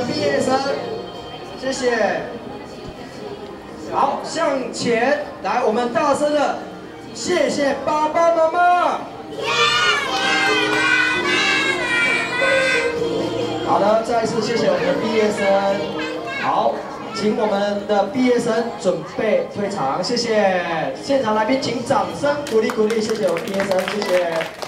毕业生，谢谢。好，向前来，我们大声的谢谢爸爸妈妈。谢谢爸爸妈妈。好的，再一次谢谢我们的毕业生。好，请我们的毕业生准备退场，谢谢。现场来宾请掌声鼓励鼓励，谢谢我们毕业生，谢谢。